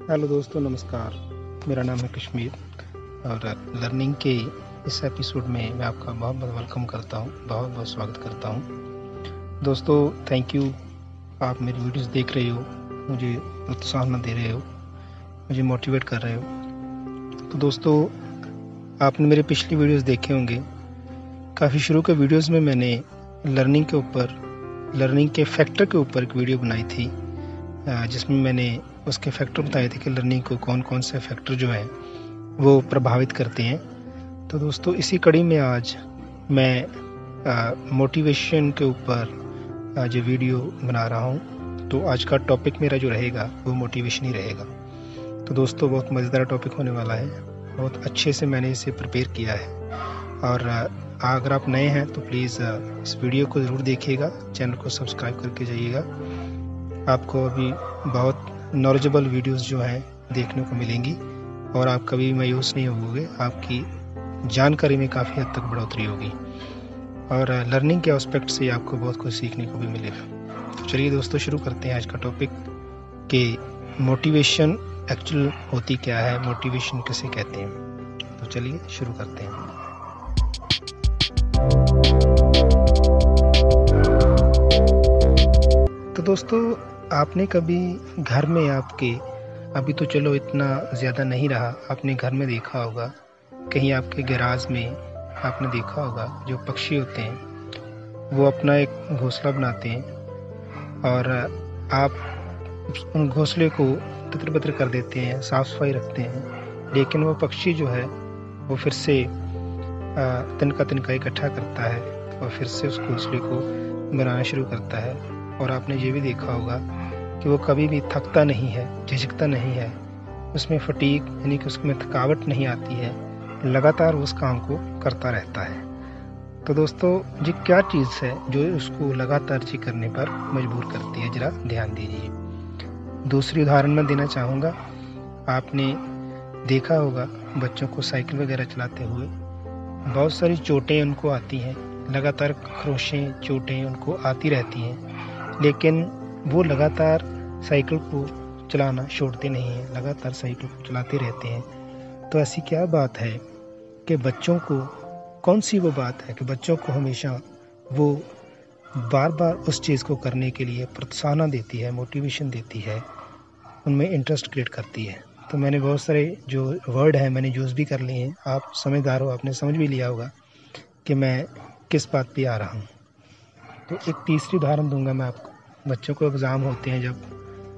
Hello दोस्तों, नमस्कार। मेरा नाम है कश्मीर और लर्निंग के इस एपिसोड में मैं आपका बहुत बहुत वेलकम करता हूँ, बहुत बहुत स्वागत करता हूँ। दोस्तों, थैंक यू। आप मेरी वीडियोस देख रहे हो, मुझे प्रोत्साहन दे रहे हो, मुझे मोटिवेट कर रहे हो। तो दोस्तों, आपने मेरे पिछली वीडियोस देखे होंगे। काफ़ी शुरू के वीडियोस में मैंने लर्निंग के फैक्टर के ऊपर एक वीडियो बनाई थी, जिसमें मैंने उसके फैक्टर बताए थे कि लर्निंग को कौन कौन से फैक्टर जो हैं वो प्रभावित करते हैं। तो दोस्तों, इसी कड़ी में आज मैं मोटिवेशन के ऊपर जो वीडियो बना रहा हूँ। तो आज का टॉपिक मेरा जो रहेगा वो मोटिवेशन ही रहेगा। तो दोस्तों, बहुत मज़ेदार टॉपिक होने वाला है। बहुत अच्छे से मैंने इसे प्रिपेयर किया है और अगर आप नए हैं तो प्लीज़ इस वीडियो को ज़रूर देखिएगा, चैनल को सब्सक्राइब करके जाइएगा। आपको अभी बहुत नॉलेजेबल वीडियोस जो हैं देखने को मिलेंगी और आप कभी मायूस नहीं होगे। आपकी जानकारी में काफ़ी हद तक बढ़ोतरी होगी और लर्निंग के एस्पेक्ट से आपको बहुत कुछ सीखने को भी मिलेगा। तो चलिए दोस्तों, शुरू करते हैं आज का टॉपिक कि मोटिवेशन एक्चुअल होती क्या है, मोटिवेशन किसे कहते हैं। तो चलिए शुरू करते हैं। तो दोस्तों, आपने कभी घर में आपके, अभी तो चलो इतना ज़्यादा नहीं रहा, आपने घर में देखा होगा, कहीं आपके गैराज में आपने देखा होगा जो पक्षी होते हैं वो अपना एक घोंसला बनाते हैं और आप उन घोंसले को तितर बितर कर देते हैं, साफ़ सफाई रखते हैं, लेकिन वो पक्षी जो है वो फिर से तिनका तिनका इकट्ठा करता है और फिर से उस घोंसले को बनाना शुरू करता है। और आपने ये भी देखा होगा कि वो कभी भी थकता नहीं है, झिझकता नहीं है, उसमें फटीग यानी कि उसमें थकावट नहीं आती है, लगातार उस काम को करता रहता है। तो दोस्तों, ये क्या चीज़ है जो उसको लगातार जी करने पर मजबूर करती है, ज़रा ध्यान दीजिए। दूसरी उदाहरण मैं देना चाहूँगा। आपने देखा होगा बच्चों को साइकिल वगैरह चलाते हुए बहुत सारी चोटें उनको आती हैं, लगातार खरोंचें चोटें उनको आती रहती हैं, लेकिन वो लगातार साइकिल को चलाना छोड़ते नहीं हैं, लगातार साइकिल को चलाते रहते हैं। तो ऐसी क्या बात है कि बच्चों को, कौन सी वो बात है कि बच्चों को हमेशा वो बार बार उस चीज़ को करने के लिए प्रोत्साहन देती है, मोटिवेशन देती है, उनमें इंटरेस्ट क्रिएट करती है। तो मैंने बहुत सारे जो वर्ड हैं मैंने यूज़ भी कर लिए हैं। आप समझदार हो, आपने समझ भी लिया होगा कि मैं किस बात पे आ रहा हूँ। तो एक तीसरी उदाहरण दूंगा मैं आपको। बच्चों को एग्ज़ाम होते हैं जब,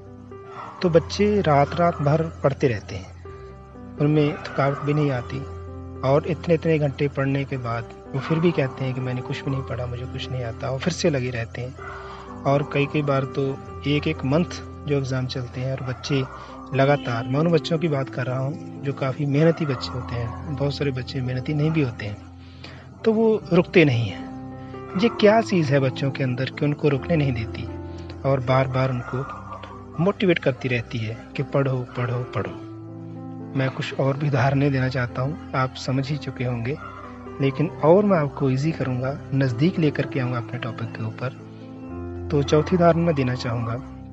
तो बच्चे रात रात भर पढ़ते रहते हैं, उनमें थकावट भी नहीं आती और इतने इतने घंटे पढ़ने के बाद वो फिर भी कहते हैं कि मैंने कुछ भी नहीं पढ़ा, मुझे कुछ नहीं आता, और फिर से लगे रहते हैं। और कई कई बार तो एक एक मंथ जो एग्ज़ाम चलते हैं और बच्चे लगातार, मैं उन बच्चों की बात कर रहा हूँ जो काफ़ी मेहनती बच्चे होते हैं, बहुत सारे बच्चे मेहनती नहीं भी होते हैं, तो वो रुकते नहीं हैं। ये क्या चीज़ है बच्चों के अंदर कि उनको रुकने नहीं देती और बार बार उनको मोटिवेट करती रहती है कि पढ़ो पढ़ो पढ़ो। मैं कुछ और भी उदाहरणें देना चाहता हूँ, आप समझ ही चुके होंगे, लेकिन और मैं आपको इजी करूँगा, नज़दीक लेकर के आऊँगा अपने टॉपिक के ऊपर। तो चौथी उदाहरण मैं देना चाहूँगा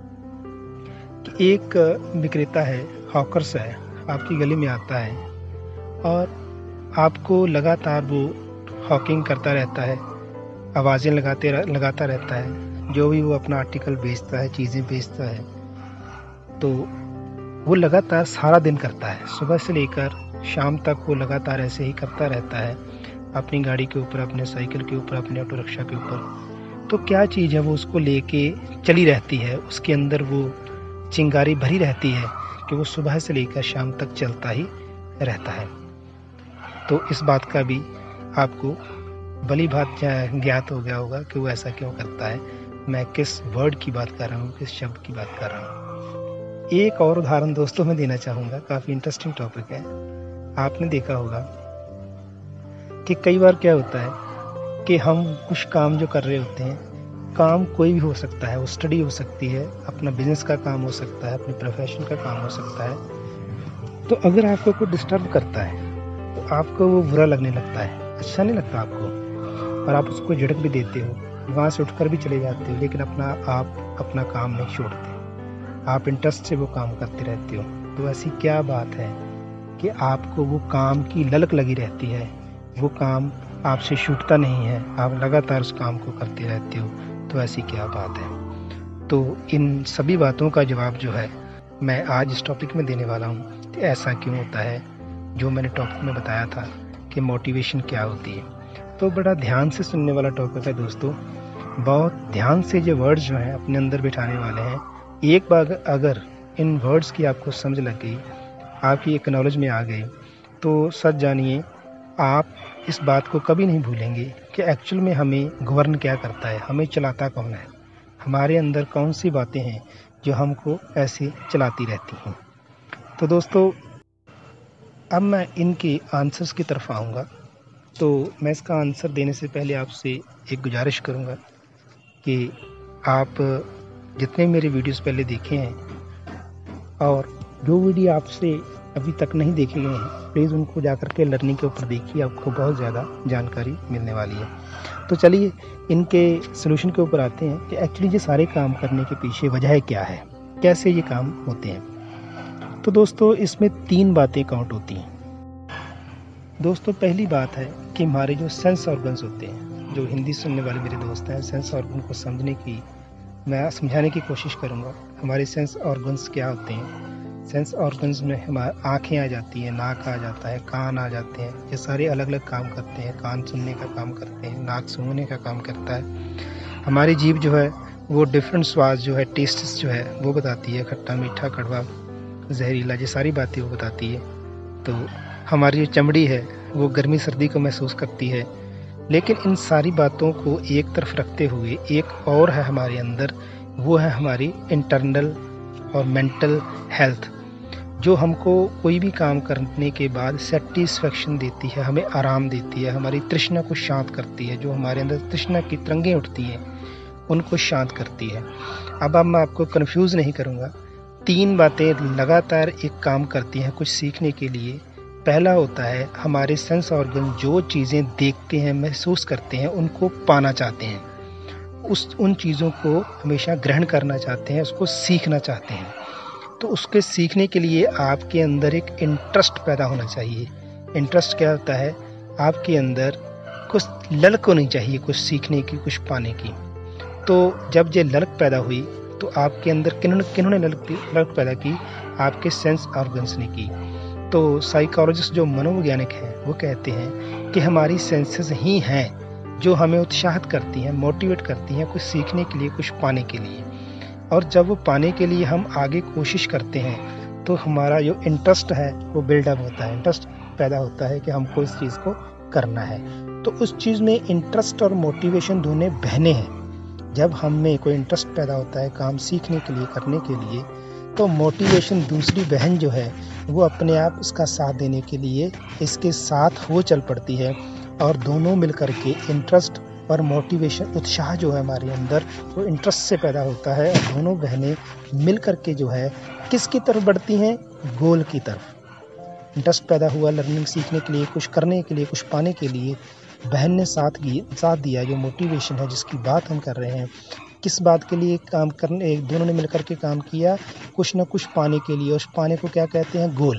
कि एक विक्रेता है, हॉकर्स है, आपकी गली में आता है और आपको लगातार वो हॉकिंग करता रहता है, आवाज़ें लगाता रहता है, जो भी वो अपना आर्टिकल बेचता है, चीज़ें बेचता है, तो वो लगातार सारा दिन करता है, सुबह से लेकर शाम तक वो लगातार ऐसे ही करता रहता है, अपनी गाड़ी के ऊपर, अपने साइकिल के ऊपर, अपने ऑटो रिक्शा के ऊपर। तो क्या चीज़ है वो उसको लेके चली रहती है, उसके अंदर वो चिंगारी भरी रहती है कि वो सुबह से लेकर शाम तक चलता ही रहता है। तो इस बात का भी आपको भली भात ज्ञात हो गया होगा कि वो ऐसा क्यों करता है, मैं किस वर्ड की बात कर रहा हूँ, किस शब्द की बात कर रहा हूँ। एक और उदाहरण दोस्तों मैं देना चाहूँगा, काफ़ी इंटरेस्टिंग टॉपिक है। आपने देखा होगा कि कई बार क्या होता है कि हम कुछ काम जो कर रहे होते हैं, काम कोई भी हो सकता है, वो स्टडी हो सकती है, अपना बिजनेस का काम हो सकता है, अपने प्रोफेशन का काम हो सकता है। तो अगर आपको कोई डिस्टर्ब करता है तो आपको वो बुरा लगने लगता है, अच्छा नहीं लगता आपको, और आप उसको झिड़क भी देते हो, वहाँ से उठकर भी चले जाते हो, लेकिन आप अपना काम नहीं छोड़ते। आप इंटरेस्ट से वो काम करते रहते हो। तो ऐसी क्या बात है कि आपको वो काम की ललक लगी रहती है, वो काम आपसे छूटता नहीं है, आप लगातार उस काम को करते रहते हो। तो ऐसी क्या बात है? तो इन सभी बातों का जवाब जो है मैं आज इस टॉपिक में देने वाला हूँ कि ऐसा क्यों होता है, जो मैंने टॉपिक में बताया था कि मोटिवेशन क्या होती है। तो बड़ा ध्यान से सुनने वाला टॉपिक है दोस्तों, बहुत ध्यान से जो वर्ड्स जो हैं अपने अंदर बिठाने वाले हैं। एक बार अगर इन वर्ड्स की आपको समझ लग गई, आपकी एक नॉलेज में आ गई, तो सच जानिए आप इस बात को कभी नहीं भूलेंगे कि एक्चुअल में हमें गवर्न क्या करता है, हमें चलाता कौन है, हमारे अंदर कौन सी बातें हैं जो हमको ऐसे चलाती रहती हैं। तो दोस्तों अब मैं इनके आंसर्स की तरफ आऊँगा। तो मैं इसका आंसर देने से पहले आपसे एक गुजारिश करूँगा कि आप जितने मेरे वीडियोस पहले देखे हैं और जो वीडियो आपसे अभी तक नहीं देखे गए हैं, प्लीज़ उनको जाकर के लर्निंग के ऊपर देखिए, आपको बहुत ज़्यादा जानकारी मिलने वाली है। तो चलिए इनके सलूशन के ऊपर आते हैं कि एक्चुअली ये सारे काम करने के पीछे वजह क्या है, कैसे ये काम होते हैं। तो दोस्तों इसमें 3 बातें काउंट होती हैं। दोस्तों पहली बात है कि हमारे जो सेंस ऑर्गन्स होते हैं, जो हिंदी सुनने वाले मेरे दोस्त हैं, सेंस ऑर्गन को मैं समझाने की कोशिश करूँगा। हमारे सेंस ऑर्गन्स क्या होते हैं? सेंस ऑर्गन्स में हमारी आँखें आ जाती हैं, नाक आ जाता है, कान आ जाते हैं। ये सारे अलग अलग काम करते हैं। कान सुनने का काम करते हैं, नाक सूंघने का काम करता है। हमारी जीभ जो है वो डिफरेंट स्वाद जो है, टेस्ट्स जो है वो बताती है, खट्टा मीठा कड़वा जहरीला, ये सारी बातें वो बताती है। तो हमारी जो चमड़ी है वो गर्मी सर्दी को महसूस करती है। लेकिन इन सारी बातों को एक तरफ रखते हुए एक और है हमारे अंदर, वो है हमारी इंटरनल और मेंटल हेल्थ, जो हमको कोई भी काम करने के बाद सेटिस्फेक्शन देती है, हमें आराम देती है, हमारी तृष्णा को शांत करती है। जो हमारे अंदर तृष्णा की तरंगें उठती हैं उनको शांत करती है। अब मैं आपको कंफ्यूज नहीं करूँगा। 3 बातें लगातार एक काम करती हैं कुछ सीखने के लिए। पहला होता है हमारे सेंस ऑर्गन जो चीज़ें देखते हैं, महसूस करते हैं, उनको पाना चाहते हैं, उन चीज़ों को हमेशा ग्रहण करना चाहते हैं, उसको सीखना चाहते हैं। तो उसके सीखने के लिए आपके अंदर एक इंटरेस्ट पैदा होना चाहिए। इंटरेस्ट क्या होता है? आपके अंदर कुछ ललक होनी चाहिए, कुछ सीखने की, कुछ पाने की। तो जब ये ललक पैदा हुई तो आपके अंदर किन्होंने ललक पैदा की? आपके सेंस ऑर्गन्स ने की। तो साइकोलॉजिस्ट जो मनोवैज्ञानिक हैं वो कहते हैं कि हमारी सेंसेस ही हैं जो हमें उत्साहित करती हैं, मोटिवेट करती हैं कुछ सीखने के लिए, कुछ पाने के लिए। और जब वो पाने के लिए हम आगे कोशिश करते हैं तो हमारा जो इंटरेस्ट है वो बिल्डअप होता है, इंटरेस्ट पैदा होता है कि हमको इस चीज़ को करना है। तो उस चीज़ में इंटरेस्ट और मोटिवेशन दोनों बहने हैं। जब हम में कोई इंटरेस्ट पैदा होता है काम सीखने के लिए, करने के लिए, तो मोटिवेशन दूसरी बहन जो है वो अपने आप उसका साथ देने के लिए इसके साथ हो चल पड़ती है। और दोनों मिलकर के इंटरेस्ट और मोटिवेशन, उत्साह जो है हमारे अंदर वो इंटरेस्ट से पैदा होता है। और दोनों बहनें मिलकर के जो है किसकी तरफ बढ़ती हैं? गोल की तरफ। इंटरेस्ट पैदा हुआ लर्निंग सीखने के लिए, कुछ करने के लिए, कुछ पाने के लिए। बहन ने साथ दिया, जो मोटिवेशन है जिसकी बात हम कर रहे हैं, किस बात के लिए काम करने, दोनों ने मिलकर के काम किया कुछ ना कुछ पाने के लिए। उस पाने को क्या कहते हैं? गोल।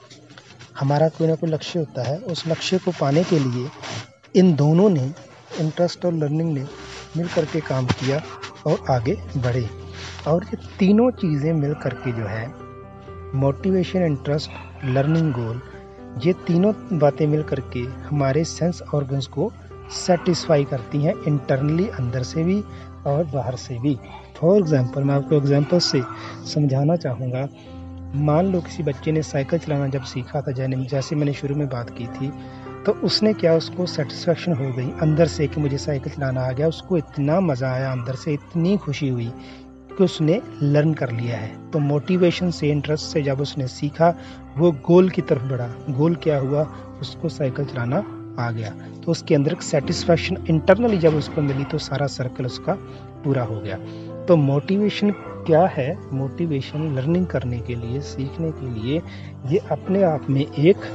हमारा कोई ना कोई लक्ष्य होता है, उस लक्ष्य को पाने के लिए इन दोनों ने, इंटरेस्ट और लर्निंग ने मिलकर के काम किया और आगे बढ़े। और ये तीनों चीज़ें मिल करके जो है मोटिवेशन, इंटरेस्ट, लर्निंग, गोल, ये तीनों बातें मिल करके हमारे सेंस ऑर्गन्स को सेटिस्फाई करती हैं, इंटरनली अंदर से भी और बाहर से भी। फॉर एग्जांपल मैं आपको एग्जांपल से समझाना चाहूँगा। मान लो किसी बच्चे ने साइकिल चलाना जब सीखा था, जैसे मैंने शुरू में बात की थी, तो उसने क्या, उसको सेटिस्फेक्शन हो गई अंदर से कि मुझे साइकिल चलाना आ गया। उसको इतना मज़ा आया, अंदर से इतनी खुशी हुई कि उसने लर्न कर लिया है। तो मोटिवेशन से, इंटरेस्ट से जब उसने सीखा, वो गोल की तरफ बढ़ा। गोल क्या हुआ? उसको साइकिल चलाना आ गया। तो उसके अंदर एक सेटिस्फेक्शन इंटरनली जब उसको मिली तो सारा सर्कल उसका पूरा हो गया। तो मोटिवेशन क्या है? मोटिवेशन लर्निंग करने के लिए, सीखने के लिए, ये अपने आप में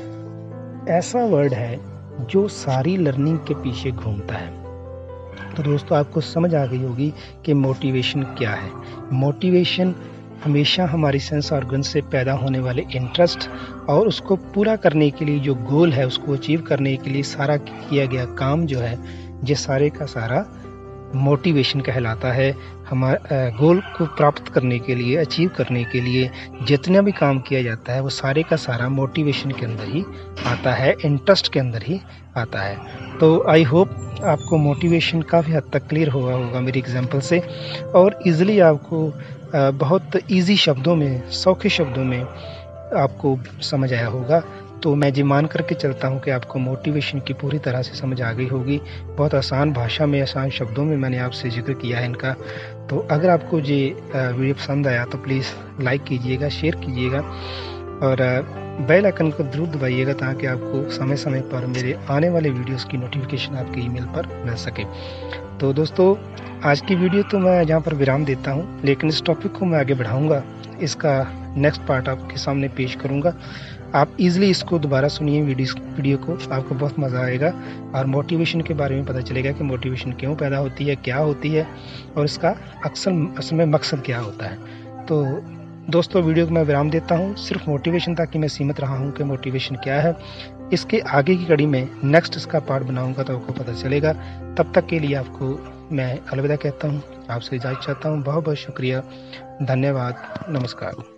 एक ऐसा वर्ड है जो सारी लर्निंग के पीछे घूमता है। तो दोस्तों आपको समझ आ गई होगी कि मोटिवेशन क्या है। मोटिवेशन हमेशा हमारी सेंस ऑर्गन से पैदा होने वाले इंटरेस्ट और उसको पूरा करने के लिए जो गोल है, उसको अचीव करने के लिए सारा किया गया काम जो है, ये सारे का सारा मोटिवेशन कहलाता है। हमारे गोल को प्राप्त करने के लिए, अचीव करने के लिए जितना भी काम किया जाता है वो सारे का सारा मोटिवेशन के अंदर ही आता है, इंटरेस्ट के अंदर ही आता है। तो आई होप आपको मोटिवेशन काफ़ी हद तक क्लियर हुआ होगा मेरी एग्जांपल से, और इजीली आपको बहुत इजी शब्दों में, सौखे शब्दों में आपको समझ आया होगा। तो मैं ये मान करके चलता हूँ कि आपको मोटिवेशन की पूरी तरह से समझ आ गई होगी। बहुत आसान भाषा में, आसान शब्दों में मैंने आपसे जिक्र किया है इनका। तो अगर आपको ये वीडियो पसंद आया तो प्लीज़ लाइक कीजिएगा, शेयर कीजिएगा और बेल आइकन को ज़रूर दबाइएगा ताकि आपको समय समय पर मेरे आने वाले वीडियोस की नोटिफिकेशन आपके ईमेल पर मिल सके। तो दोस्तों, आज की वीडियो तो मैं यहाँ पर विराम देता हूँ, लेकिन इस टॉपिक को मैं आगे बढ़ाऊँगा। इसका नेक्स्ट पार्ट आपके सामने पेश करूँगा। आप इजीली इसको दोबारा सुनिए वीडियो को, आपको बहुत मज़ा आएगा और मोटिवेशन के बारे में पता चलेगा कि मोटिवेशन क्यों पैदा होती है, क्या होती है और इसका असल में मकसद क्या होता है। तो दोस्तों, वीडियो को मैं विराम देता हूँ। सिर्फ मोटिवेशन तक ही मैं सीमित रहा हूँ कि मोटिवेशन क्या है। इसके आगे की कड़ी में नेक्स्ट इसका पार्ट बनाऊँगा तो आपको पता चलेगा। तब तक के लिए आपको मैं अलविदा कहता हूँ, आपसे इजाज़त चाहता हूँ। बहुत बहुत शुक्रिया, धन्यवाद, नमस्कार।